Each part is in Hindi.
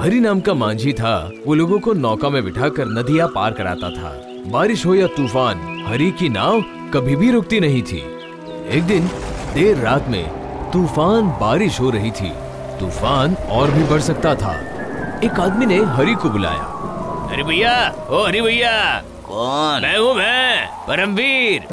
हरि नाम का मांझी था। वो लोगों को नौका में बिठाकर नदियाँ पार कराता था। बारिश हो या तूफान, हरि की नाव कभी भी रुकती नहीं थी। एक दिन देर रात में तूफान बारिश हो रही थी। तूफान और भी बढ़ सकता था। एक आदमी ने हरि को बुलाया। हरि भैया, ओ हरि भैया। कौन? मैं हूँ, मैं परमवीर।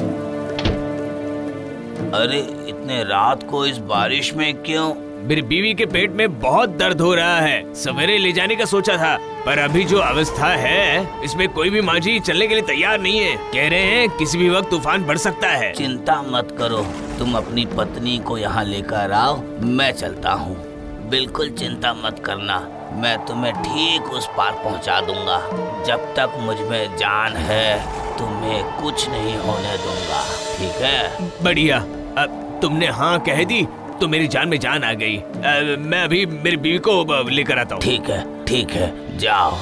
अरे इतने रात को इस बारिश में क्यों? मेरी बीवी के पेट में बहुत दर्द हो रहा है। सवेरे ले जाने का सोचा था, पर अभी जो अवस्था है इसमें कोई भी मांझी चलने के लिए तैयार नहीं है। कह रहे हैं किसी भी वक्त तूफान बढ़ सकता है। चिंता मत करो, तुम अपनी पत्नी को यहाँ लेकर आओ, मैं चलता हूँ। बिल्कुल चिंता मत करना, मैं तुम्हें ठीक उस पार पहुँचा दूंगा। जब तक मुझ में जान है तुम्हें कुछ नहीं होने दूंगा, ठीक है? बढ़िया, तुमने हाँ कह दी तो मेरी जान में जान आ गई। मैं अभी मेरी बीवी को लेकर आता हूँ। ठीक है, जाओ।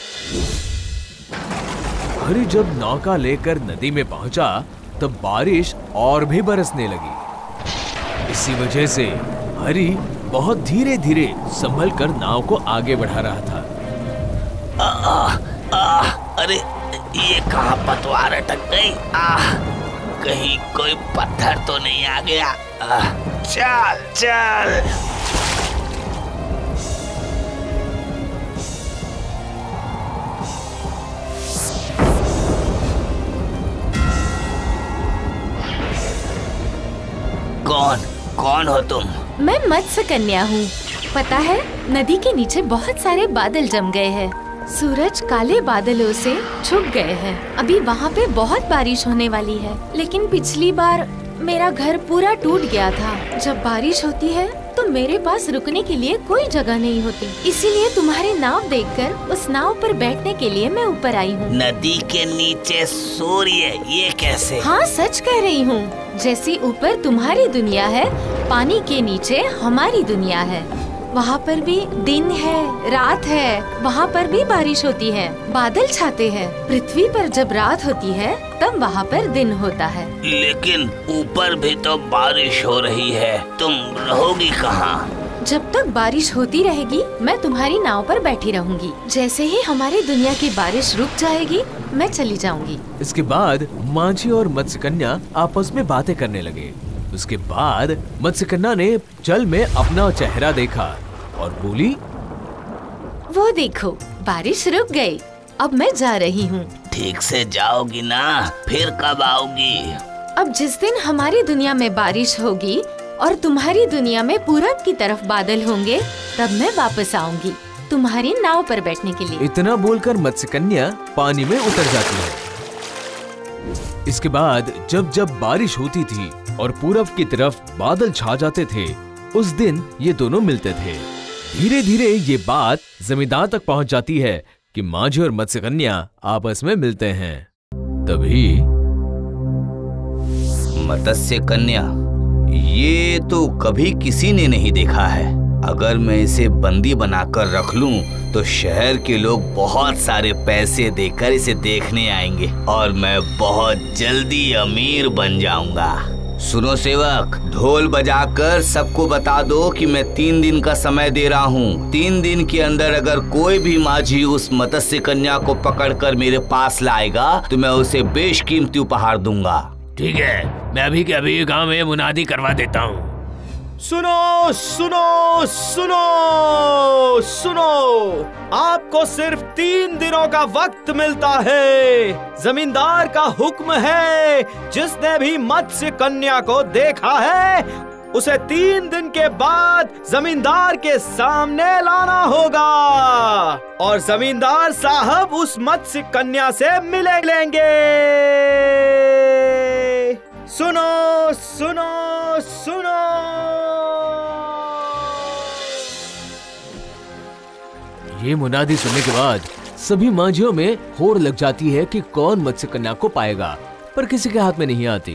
हरि जब नौका लेकर नदी में पहुंचा तब बारिश और भी बरसने लगी। इसी वजह से हरि बहुत धीरे धीरे संभल कर नाव को आगे बढ़ा रहा था। अरे ये कहाँ पतवार अटक गई? कहीं कोई पत्थर तो नहीं आ गया? चल। कौन हो तुम? मैं मत्स्य कन्या हूँ। पता है, नदी के नीचे बहुत सारे बादल जम गए हैं। सूरज काले बादलों से छुप गए हैं। अभी वहाँ पे बहुत बारिश होने वाली है। लेकिन पिछली बार मेरा घर पूरा टूट गया था। जब बारिश होती है तो मेरे पास रुकने के लिए कोई जगह नहीं होती। इसीलिए तुम्हारी नाव देखकर उस नाव पर बैठने के लिए मैं ऊपर आई हूँ। नदी के नीचे सूर्य, ये कैसे? हाँ, सच कह रही हूँ। जैसे ऊपर तुम्हारी दुनिया है, पानी के नीचे हमारी दुनिया है। वहाँ पर भी दिन है, रात है। वहाँ पर भी बारिश होती है, बादल छाते हैं। पृथ्वी पर जब रात होती है तब वहाँ पर दिन होता है। लेकिन ऊपर भी तो बारिश हो रही है, तुम रहोगी कहाँ? जब तक बारिश होती रहेगी मैं तुम्हारी नाव पर बैठी रहूंगी। जैसे ही हमारी दुनिया की बारिश रुक जाएगी मैं चली जाऊंगी। इसके बाद मांझी और मत्स्य कन्या आपस में बातें करने लगे। उसके बाद मत्स्य कन्या ने जल में अपना चेहरा देखा और बोली, वो देखो, बारिश रुक गई। अब मैं जा रही हूँ। ठीक से जाओगी ना? फिर कब आओगी? अब जिस दिन हमारी दुनिया में बारिश होगी और तुम्हारी दुनिया में पूरब की तरफ बादल होंगे तब मैं वापस आऊंगी तुम्हारी नाव पर बैठने के लिए। इतना बोलकर मत्स्य कन्या पानी में उतर जाती है। इसके बाद जब जब बारिश होती थी और पूरब की तरफ बादल छा जाते थे, उस दिन ये दोनों मिलते थे। धीरे धीरे ये बात जमींदार तक पहुंच जाती है कि मांझी और मत्स्य कन्या आपस में मिलते हैं। तभी मत्स्य कन्या, ये तो कभी किसी ने नहीं देखा है। अगर मैं इसे बंदी बनाकर रख लूं तो शहर के लोग बहुत सारे पैसे देकर इसे देखने आएंगे और मैं बहुत जल्दी अमीर बन जाऊंगा। सुनो सेवक, ढोल बजाकर सबको बता दो कि मैं 3 दिन का समय दे रहा हूँ। 3 दिन के अंदर अगर कोई भी माझी उस मत्स्य कन्या को पकड़कर मेरे पास लाएगा तो मैं उसे बेशकीमती उपहार दूंगा। ठीक है, मैं अभी के अभी गांव में मुनादी करवा देता हूँ। सुनो सुनो सुनो सुनो, आपको सिर्फ 3 दिनों का वक्त मिलता है। जमींदार का हुक्म है, जिसने भी मत्स्य कन्या को देखा है उसे 3 दिन के बाद जमींदार के सामने लाना होगा और जमींदार साहब उस मत्स्य कन्या से मिले लेंगे। सुनो सुनो सुनो। ये मुनादी सुनने के बाद सभी मांझियों में होड़ लग जाती है कि कौन मत्स्य कन्या को पाएगा, पर किसी के हाथ में नहीं आती।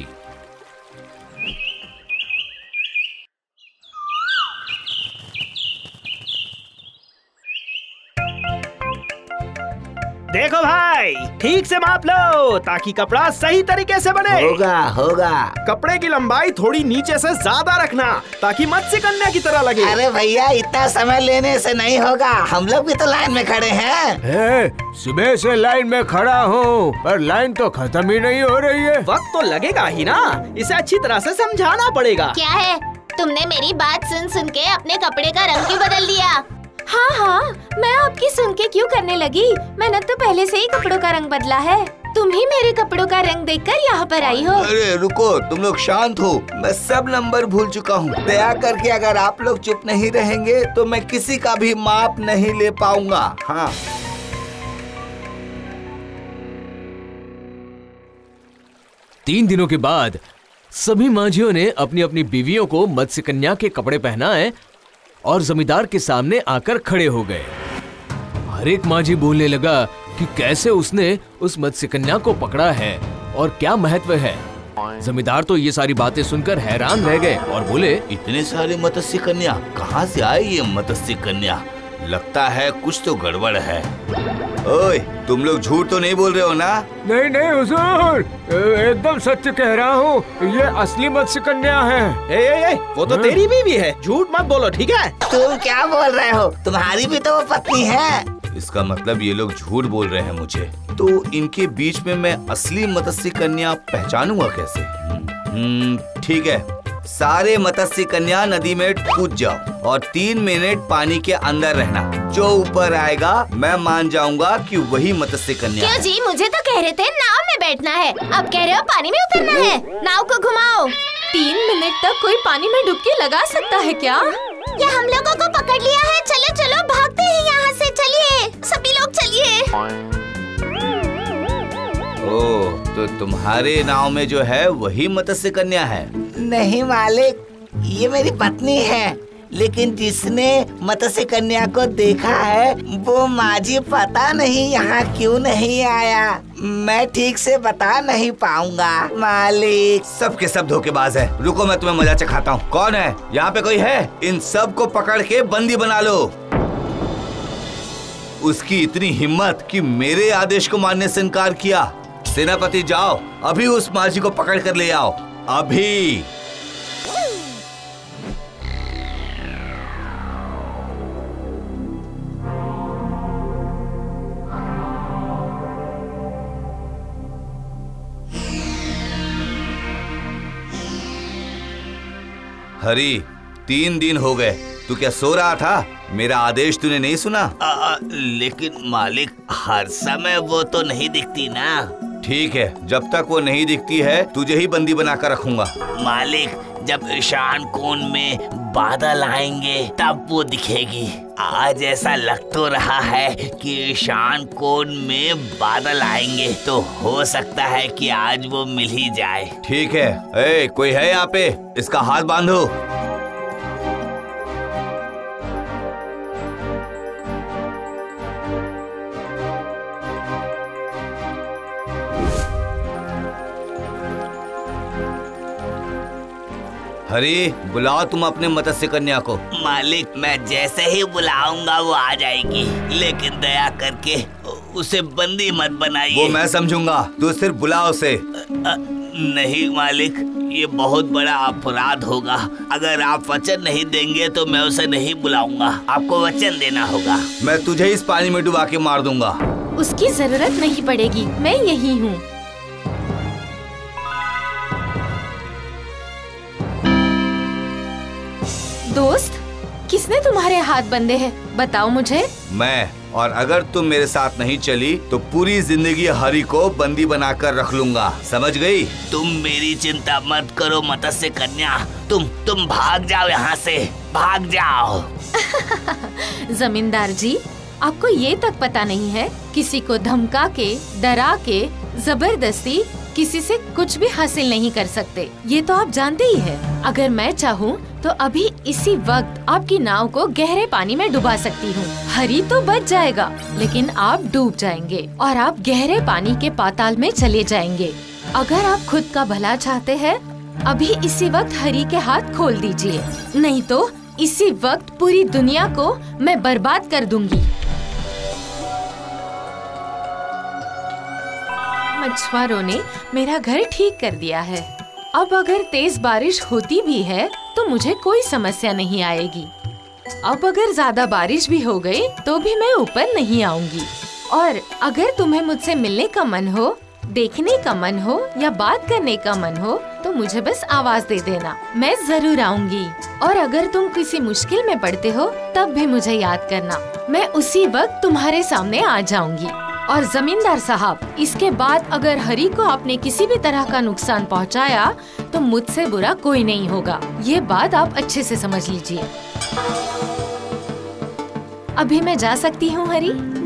देखो भाई, ठीक से माप लो ताकि कपड़ा सही तरीके से बने। होगा। कपड़े की लंबाई थोड़ी नीचे से ज्यादा रखना ताकि मत्स्य कन्या की तरह लगे। अरे भैया, इतना समय लेने से नहीं होगा, हम लोग भी तो लाइन में खड़े हैं। सुबह से लाइन में खड़ा हूँ, पर लाइन तो खत्म ही नहीं हो रही है। वक्त तो लगेगा ही ना, इसे अच्छी तरह से समझाना पड़ेगा। क्या है, तुमने मेरी बात सुन सुन के अपने कपड़े का रंग क्यों बदल दिया? हाँ, मैं आपकी सुन के क्यों करने लगी? मैंने तो पहले से ही कपड़ों का रंग बदला है। तुम ही मेरे कपड़ों का रंग देखकर यहाँ पर आई हो। अरे रुको, तुम लोग शांत हो, मैं सब नंबर भूल चुका हूँ। दया करके अगर आप लोग चुप नहीं रहेंगे तो मैं किसी का भी माप नहीं ले पाऊंगा। हाँ। तीन दिनों के बाद सभी माझियों ने अपनी अपनी बीवियों को मत्स्य कन्या के कपड़े पहनाए और जमींदार के सामने आकर खड़े हो गए। हर एक माझी बोलने लगा कि कैसे उसने उस मत्स्य कन्या को पकड़ा है और क्या महत्व है। जमींदार तो ये सारी बातें सुनकर हैरान रह गए और बोले, इतने सारे मत्स्य कन्या कहाँ से आए ये मत्स्य कन्या? लगता है कुछ तो गड़बड़ है। ओए, तुम लोग झूठ तो नहीं बोल रहे हो ना? नहीं हुजूर, एकदम सच कह रहा हूँ, ये असली मत्स्य कन्या है। ए, वो तो तेरी बीवी है, झूठ मत बोलो, ठीक है? तुम क्या बोल रहे हो? तुम्हारी भी तो वो पत्नी है। इसका मतलब ये लोग झूठ बोल रहे हैं मुझे। तो इनके बीच में मैं असली मत्स्य कन्या पहचानूंगा कैसे? ठीक है, सारे मत्स्य कन्या नदी में कूद जाओ और 3 मिनट पानी के अंदर रहना। जो ऊपर आएगा मैं मान जाऊंगा कि वही मत्स्य कन्या क्यों जी, मुझे तो कह रहे थे नाव में बैठना है, अब कह रहे हो पानी में उतरना है। नाव को घुमाओ। 3 मिनट तक कोई पानी में डुबकी लगा सकता है क्या? या हम लोगों को पकड़ लिया है। चलो चलो भागते हैं यहाँ से, चलिए सभी लोग चलिए। ओह, तो तुम्हारे नाव में जो है वही मत्स्य कन्या है? नहीं मालिक, ये मेरी पत्नी है, लेकिन जिसने मत्स्य कन्या को देखा है वो माझी पता नहीं यहाँ क्यों नहीं आया। मैं ठीक से बता नहीं पाऊंगा मालिक। सब के सब धोखेबाज है। रुको, मैं तुम्हें मजा चखाता हूँ। कौन है यहाँ पे? कोई है? इन सब को पकड़ के बंदी बना लो। उसकी इतनी हिम्मत कि मेरे आदेश को मानने से इनकार किया। सेनापति, जाओ अभी उस माझी को पकड़ कर ले आओ, अभी। हरी, 3 दिन हो गए, तू क्या सो रहा था? मेरा आदेश तूने नहीं सुना? लेकिन मालिक, हर समय वो तो नहीं दिखती ना। ठीक है, जब तक वो नहीं दिखती है तुझे ही बंदी बनाकर रखूंगा। मालिक, जब ईशान कोण में बादल आएंगे तब वो दिखेगी। आज ऐसा लग तो रहा है कि ईशान कोण में बादल आएंगे, तो हो सकता है कि आज वो मिल ही जाए। ठीक है। कोई है यहाँ पे? इसका हाथ बांधो। हरी, बुलाओ तुम अपने मत्स्य कन्या को। मालिक, मैं जैसे ही बुलाऊंगा वो आ जाएगी, लेकिन दया करके उसे बंदी मत बनाइए। वो मैं समझूंगा, तू सिर्फ बुलाओ उसे। नहीं मालिक, ये बहुत बड़ा अपराध होगा। अगर आप वचन नहीं देंगे तो मैं उसे नहीं बुलाऊंगा। आपको वचन देना होगा। मैं तुझे इस पानी में डुबा के मार दूंगा। उसकी जरूरत नहीं पड़ेगी, मैं यही हूँ। दोस्त, किसने तुम्हारे हाथ बंधे हैं? बताओ मुझे। मैं, और अगर तुम मेरे साथ नहीं चली तो पूरी जिंदगी हरी को बंदी बनाकर रख लूंगा, समझ गई? तुम मेरी चिंता मत करो मत्स्य कन्या, तुम भाग जाओ यहाँ से, भाग जाओ। जमींदार जी, आपको ये तक पता नहीं है, किसी को धमका के, डरा के, जबरदस्ती किसी से कुछ भी हासिल नहीं कर सकते। ये तो आप जानते ही हैं। अगर मैं चाहूँ तो अभी इसी वक्त आपकी नाव को गहरे पानी में डुबा सकती हूँ। हरी तो बच जाएगा, लेकिन आप डूब जाएंगे और आप गहरे पानी के पाताल में चले जाएंगे। अगर आप खुद का भला चाहते हैं, अभी इसी वक्त हरी के हाथ खोल दीजिए, नहीं तो इसी वक्त पूरी दुनिया को मैं बर्बाद कर दूंगी। मछुआरों ने मेरा घर ठीक कर दिया है। अब अगर तेज बारिश होती भी है तो मुझे कोई समस्या नहीं आएगी। अब अगर ज्यादा बारिश भी हो गई तो भी मैं ऊपर नहीं आऊंगी। और अगर तुम्हें मुझसे मिलने का मन हो, देखने का मन हो या बात करने का मन हो तो मुझे बस आवाज दे देना, मैं जरूर आऊंगी। और अगर तुम किसी मुश्किल में पड़ते हो तब भी मुझे याद करना, मैं उसी वक्त तुम्हारे सामने आ जाऊंगी। और जमींदार साहब, इसके बाद अगर हरी को आपने किसी भी तरह का नुकसान पहुंचाया तो मुझसे बुरा कोई नहीं होगा। ये बात आप अच्छे से समझ लीजिए। अभी मैं जा सकती हूँ हरी?